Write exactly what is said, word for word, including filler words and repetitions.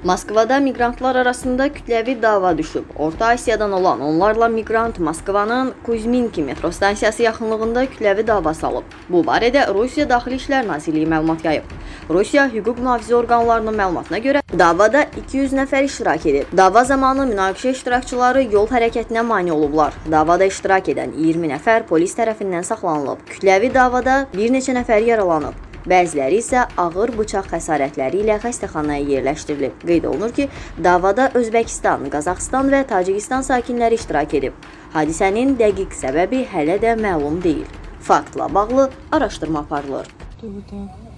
Moskvada miqrantlar arasında kütləvi dava düşüb. Orta Asiyadan olan onlarla miqrant Moskvanın Kuzminki metro stansiyası yaxınlığında kütləvi dava salıb. Bu barədə Rusiya Daxili İşlər Nazirliyi məlumat yayıb. Rusiya hüquq mühafizə orqanlarının məlumatına görə davada iki yüz nəfər iştirak edib. Dava zamanı münaqişə iştirakçıları yol hərəkətinə mane olublar. Davada iştirak edən iyirmi nəfər polis tərəfindən saxlanılıb. Kütləvi davada bir neçə nəfər yaralanıb. Bəziləri isə ağır bıçaq xəsarətləri ilə xəstəxanaya yerləşdirilib. Qeyd olunur ki, davada Özbəkistan, Qazaxıstan və Tacikistan sakinləri iştirak edib. Hadisənin dəqiq səbəbi hələ də məlum deyil. Faktla bağlı araşdırma aparılır.